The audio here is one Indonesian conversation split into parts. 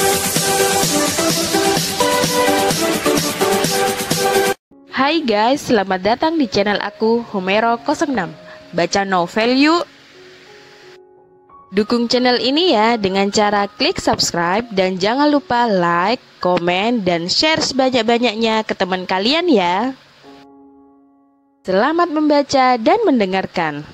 Hai guys, selamat datang di channel aku, Homero06. Baca novel yuk! Dukung channel ini ya dengan cara klik subscribe dan jangan lupa like, komen, dan share sebanyak-banyaknya ke teman kalian ya. Selamat membaca dan mendengarkan.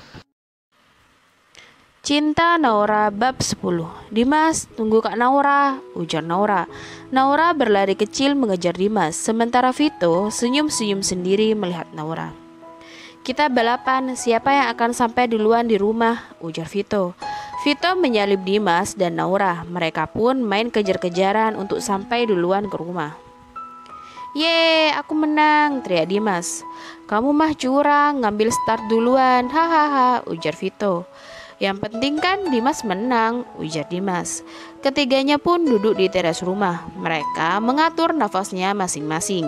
Cinta Naura bab 10. Dimas, tunggu Kak Naura, ujar Naura. Naura berlari kecil mengejar Dimas, sementara Vito senyum-senyum sendiri melihat Naura. Kita balapan, siapa yang akan sampai duluan di rumah, ujar Vito. Vito menyalip Dimas dan Naura, mereka pun main kejar-kejaran untuk sampai duluan ke rumah. Yeay, aku menang, teriak Dimas. Kamu mah curang, ngambil start duluan, hahaha, ujar Vito. Yang penting kan Dimas menang, ujar Dimas. Ketiganya pun duduk di teras rumah. Mereka mengatur nafasnya masing-masing.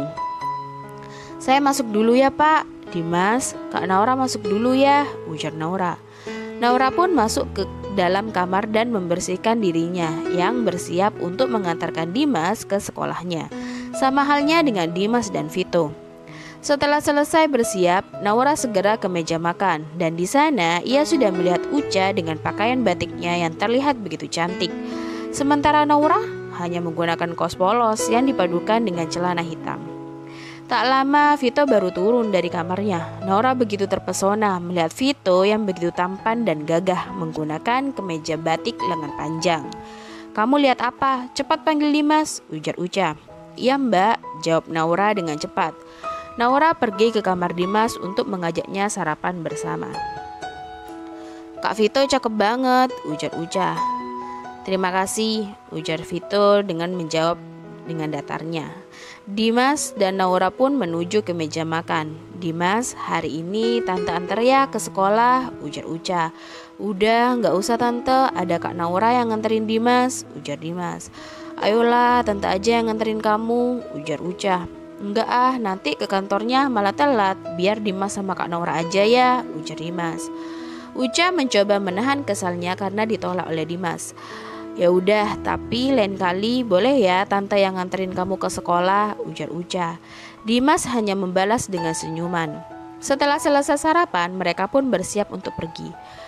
Saya masuk dulu ya Pak. Dimas, Kak Naura masuk dulu ya, ujar Naura. Naura pun masuk ke dalam kamar dan membersihkan dirinya yang bersiap untuk mengantarkan Dimas ke sekolahnya. Sama halnya dengan Dimas dan Vito. Setelah selesai bersiap, Naura segera ke meja makan dan di sana ia sudah melihat Uca dengan pakaian batiknya yang terlihat begitu cantik. Sementara Naura hanya menggunakan kaos polos yang dipadukan dengan celana hitam. Tak lama Vito baru turun dari kamarnya. Naura begitu terpesona melihat Vito yang begitu tampan dan gagah menggunakan kemeja batik lengan panjang. Kamu lihat apa? Cepat panggil Dimas, ujar Uca. Iya Mbak, jawab Naura dengan cepat. Naura pergi ke kamar Dimas untuk mengajaknya sarapan bersama. Kak Vito cakep banget, ujar Uca. Terima kasih, ujar Vito dengan menjawab dengan datarnya. Dimas dan Naura pun menuju ke meja makan. Dimas, hari ini Tante antar ya ke sekolah, ujar Uca. Udah, gak usah Tante, ada Kak Naura yang nganterin Dimas, ujar Dimas. Ayolah, Tante aja yang nganterin kamu, ujar Uca. Enggak ah, nanti ke kantornya malah telat. Biar Dimas sama Kak Naura aja ya, ujar Dimas. Uca mencoba menahan kesalnya karena ditolak oleh Dimas. Ya udah, tapi lain kali boleh ya Tante yang nganterin kamu ke sekolah, ujar Uca. Dimas hanya membalas dengan senyuman. Setelah selesai sarapan, mereka pun bersiap untuk pergi.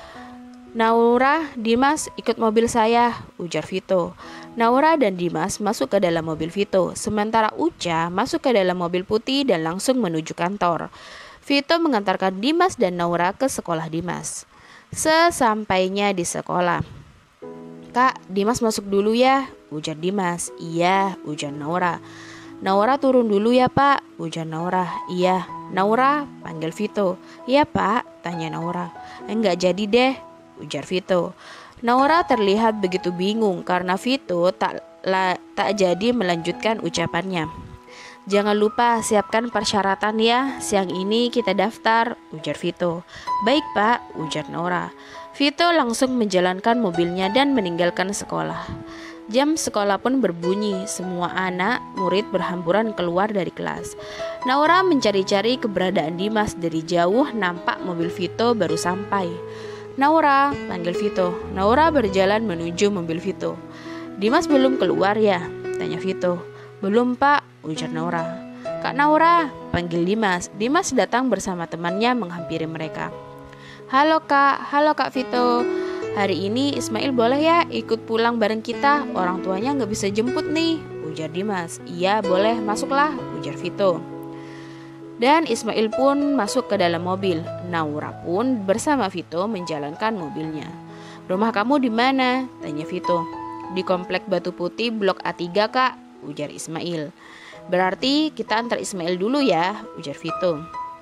Naura, Dimas ikut mobil saya, ujar Vito. Naura dan Dimas masuk ke dalam mobil Vito, sementara Uca masuk ke dalam mobil putih dan langsung menuju kantor. Vito mengantarkan Dimas dan Naura ke sekolah Dimas. Sesampainya di sekolah, Kak, Dimas masuk dulu ya, ujar Dimas. Iya, ujar Naura. Naura turun dulu ya Pak, ujar Naura. Iya. Naura, panggil Vito. Iya Pak, tanya Naura. Enggak jadi deh, ujar Vito. Naura terlihat begitu bingung karena Vito tak jadi melanjutkan ucapannya. Jangan lupa siapkan persyaratan ya, siang ini kita daftar, ujar Vito. Baik Pak, ujar Naura. Vito langsung menjalankan mobilnya dan meninggalkan sekolah. Jam sekolah pun berbunyi, semua anak murid berhamburan keluar dari kelas. Naura mencari-cari keberadaan Dimas, dari jauh nampak mobil Vito baru sampai. Naura, panggil Vito. Naura berjalan menuju mobil Vito. Dimas belum keluar ya? Tanya Vito. Belum Pak, ujar Naura. Kak Naura, panggil Dimas. Dimas datang bersama temannya menghampiri mereka. Halo Kak Vito. Hari ini Ismail boleh ya ikut pulang bareng kita? Orang tuanya gak bisa jemput nih, ujar Dimas. Iya boleh, masuklah, ujar Vito. Dan Ismail pun masuk ke dalam mobil. Naura pun bersama Vito menjalankan mobilnya. Rumah kamu di mana? Tanya Vito. Di Komplek Batu Putih Blok A3 Kak, ujar Ismail. Berarti kita antar Ismail dulu ya, ujar Vito.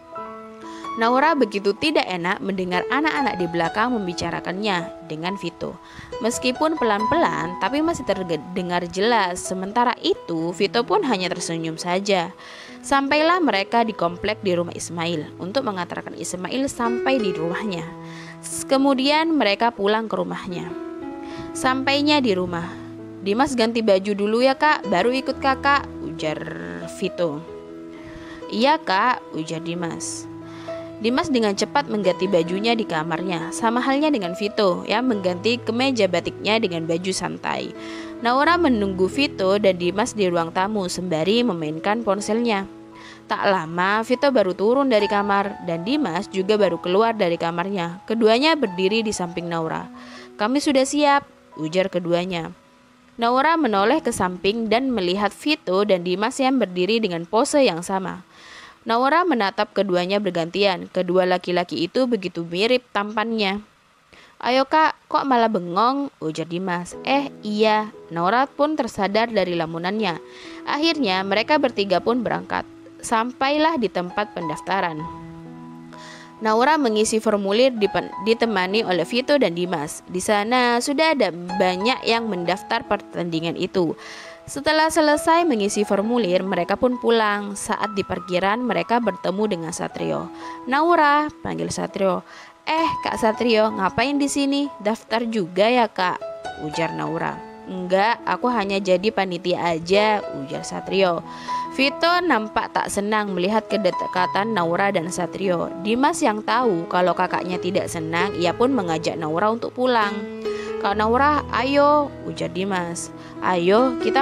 Naura begitu tidak enak mendengar anak-anak di belakang membicarakannya dengan Vito. Meskipun pelan-pelan, tapi masih terdengar jelas. Sementara itu, Vito pun hanya tersenyum saja. Sampailah mereka di komplek di rumah Ismail untuk mengantarkan Ismail sampai di rumahnya. Kemudian mereka pulang ke rumahnya. Sampainya di rumah, Dimas ganti baju dulu ya Kak, baru ikut kakak, ujar Vito. Iya Kak, ujar Dimas. Dimas dengan cepat mengganti bajunya di kamarnya, sama halnya dengan Vito yang mengganti kemeja batiknya dengan baju santai. Naura menunggu Vito dan Dimas di ruang tamu sembari memainkan ponselnya. Tak lama Vito baru turun dari kamar dan Dimas juga baru keluar dari kamarnya. Keduanya berdiri di samping Naura. "Kami sudah siap," ujar keduanya. Naura menoleh ke samping dan melihat Vito dan Dimas yang berdiri dengan pose yang sama. Naura menatap keduanya bergantian. Kedua laki-laki itu begitu mirip tampannya. "Ayo kak, kok malah bengong?" ujar Dimas. Iya." Naura pun tersadar dari lamunannya. Akhirnya mereka bertiga pun berangkat. Sampailah di tempat pendaftaran. Naura mengisi formulir ditemani oleh Vito dan Dimas. Di sana sudah ada banyak yang mendaftar pertandingan itu. Setelah selesai mengisi formulir, mereka pun pulang. Saat di parkiran, mereka bertemu dengan Satrio. "Naura," panggil Satrio. Kak Satrio, ngapain di sini? Daftar juga ya kak?" ujar Naura. "Enggak, aku hanya jadi panitia aja," ujar Satrio. Vito nampak tak senang melihat kedekatan Naura dan Satrio. Dimas yang tahu kalau kakaknya tidak senang, ia pun mengajak Naura untuk pulang. "Kak Naura, ayo," ujar Dimas. "Ayo, kita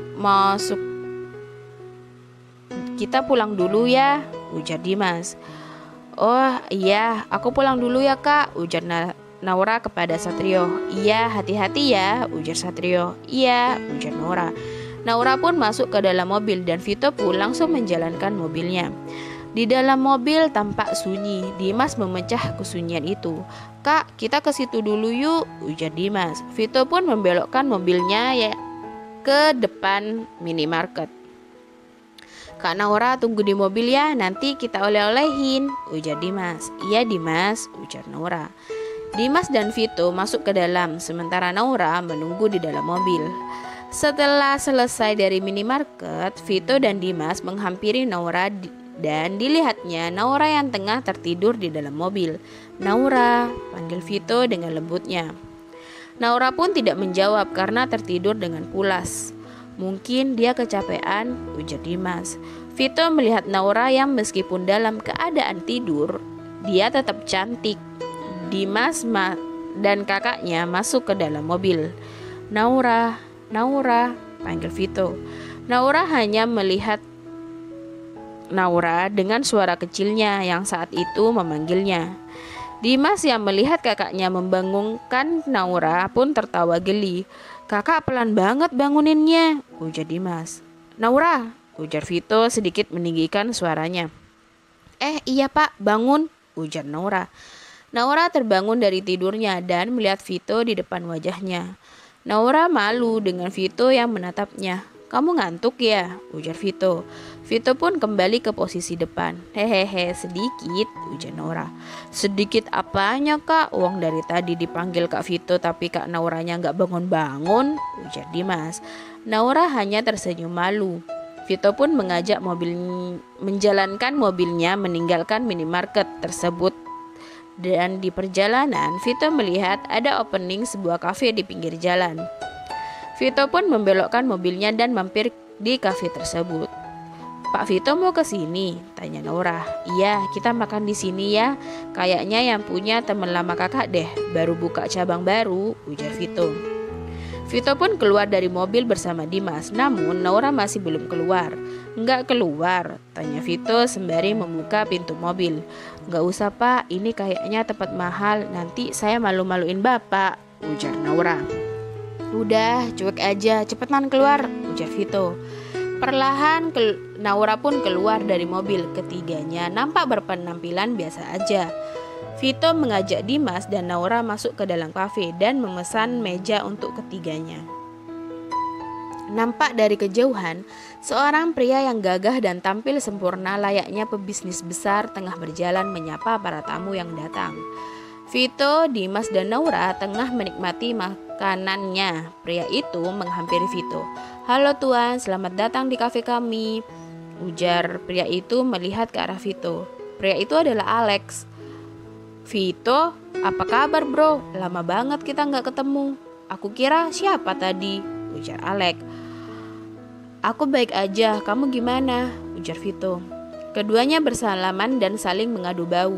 kita pulang dulu ya," ujar Dimas. "Oh iya, aku pulang dulu ya kak," ujar Naura kepada Satrio. "Iya, hati-hati ya," ujar Satrio. "Iya," ujar Naura. Naura pun masuk ke dalam mobil dan Vito pun langsung menjalankan mobilnya. Di dalam mobil tampak sunyi. Dimas memecah kesunyian itu. "Kak, kita ke situ dulu yuk," ujar Dimas. Vito pun membelokkan mobilnya ke depan minimarket. "Kak Naura, tunggu di mobil ya, nanti kita oleh-olehin," ujar Dimas. "Iya Dimas," ujar Naura. Dimas dan Vito masuk ke dalam, sementara Naura menunggu di dalam mobil. Setelah selesai dari minimarket, Vito dan Dimas menghampiri Naura dan dilihatnya Naura yang tengah tertidur di dalam mobil. "Naura," panggil Vito dengan lembutnya. Naura pun tidak menjawab karena tertidur dengan pulas. "Mungkin dia kecapean," ujar Dimas. Vito melihat Naura yang meskipun dalam keadaan tidur, dia tetap cantik. Dimas dan kakaknya masuk ke dalam mobil. "Naura, Naura," panggil Vito. Naura hanya melihat Naura dengan suara kecilnya yang saat itu memanggilnya. Dimas yang melihat kakaknya membangunkan Naura pun tertawa geli. "Kakak pelan banget banguninnya," ujar Dimas. "Naura," ujar Vito sedikit meninggikan suaranya. Iya pak, bangun," ujar Naura. Naura terbangun dari tidurnya dan melihat Vito di depan wajahnya. Naura malu dengan Vito yang menatapnya. "Kamu ngantuk ya?" ujar Vito. Vito pun kembali ke posisi depan. "Hehehe, sedikit," ujar Naura. "Sedikit apanya kak? Uang dari tadi dipanggil Kak Vito tapi Kak Nauranya gak bangun-bangun," ujar Dimas. Naura hanya tersenyum malu. Vito pun menjalankan mobilnya meninggalkan minimarket tersebut. Dan di perjalanan, Vito melihat ada opening sebuah kafe di pinggir jalan. Vito pun membelokkan mobilnya dan mampir di kafe tersebut. "Pak Vito mau ke sini?" tanya Naura. "Iya, kita makan di sini ya. Kayaknya yang punya teman lama kakak deh, baru buka cabang baru," ujar Vito. Vito pun keluar dari mobil bersama Dimas, namun Naura masih belum keluar. "Nggak keluar?" tanya Vito sembari membuka pintu mobil. "Nggak usah pak, ini kayaknya tempat mahal, nanti saya malu-maluin bapak," ujar Naura. "Udah, cuek aja, cepetan keluar," ujar Vito. Perlahan Naura pun keluar dari mobil. Ketiganya nampak berpenampilan biasa aja. Vito mengajak Dimas dan Naura masuk ke dalam kafe dan memesan meja untuk ketiganya. Nampak dari kejauhan, seorang pria yang gagah dan tampil sempurna layaknya pebisnis besar tengah berjalan menyapa para tamu yang datang. Vito, Dimas, dan Naura tengah menikmati makanannya. Pria itu menghampiri Vito. "Halo tuan, selamat datang di kafe kami," ujar pria itu melihat ke arah Vito. Pria itu adalah Alex. "Vito, apa kabar bro? Lama banget kita gak ketemu." "Aku kira siapa tadi?" ujar Alex. "Aku baik aja, kamu gimana?" ujar Vito. Keduanya bersalaman dan saling mengadu bau.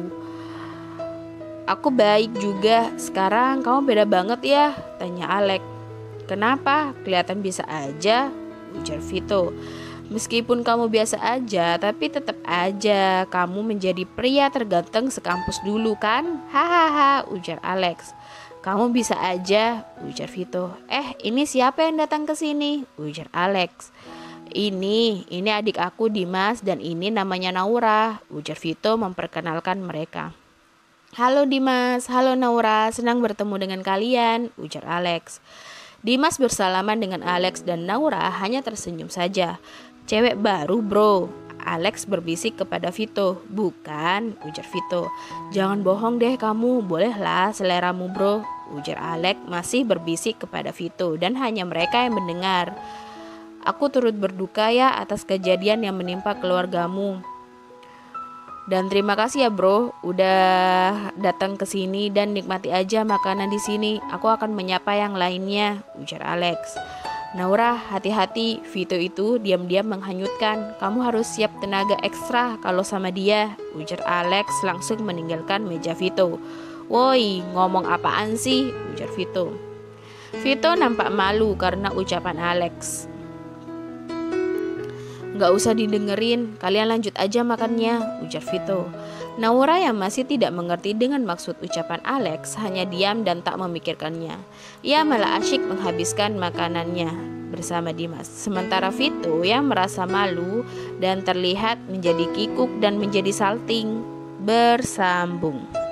"Aku baik juga. Sekarang kamu beda banget ya?" tanya Alex. Kenapa? Kelihatan biasa aja, ujar Vito. Meskipun kamu biasa aja, tapi tetap aja kamu menjadi pria terganteng sekampus dulu kan? Hahaha, ujar Alex. Kamu bisa aja, ujar Vito. Ini siapa yang datang ke sini? Ujar Alex. Ini adik aku Dimas dan ini namanya Naura, ujar Vito memperkenalkan mereka. Halo Dimas, halo Naura, senang bertemu dengan kalian, ujar Alex. Dimas bersalaman dengan Alex dan Naura hanya tersenyum saja. Cewek baru bro, Alex berbisik kepada Vito. Bukan, ujar Vito. Jangan bohong deh kamu, bolehlah seleramu bro, ujar Alex masih berbisik kepada Vito dan hanya mereka yang mendengar. Aku turut berduka ya atas kejadian yang menimpa keluargamu. Dan terima kasih ya bro, udah datang ke sini dan nikmati aja makanan di sini. Aku akan menyapa yang lainnya, ujar Alex. Naura, hati-hati, Vito itu diam-diam menghanyutkan. Kamu harus siap tenaga ekstra kalau sama dia, ujar Alex langsung meninggalkan meja Vito. Woi, ngomong apaan sih, ujar Vito. Vito nampak malu karena ucapan Alex. Gak usah didengerin, kalian lanjut aja makannya, ujar Vito. Naura yang masih tidak mengerti dengan maksud ucapan Alex hanya diam dan tak memikirkannya. Ia malah asyik menghabiskan makanannya bersama Dimas. Sementara Vito yang merasa malu dan terlihat menjadi kikuk dan menjadi salting bersambung.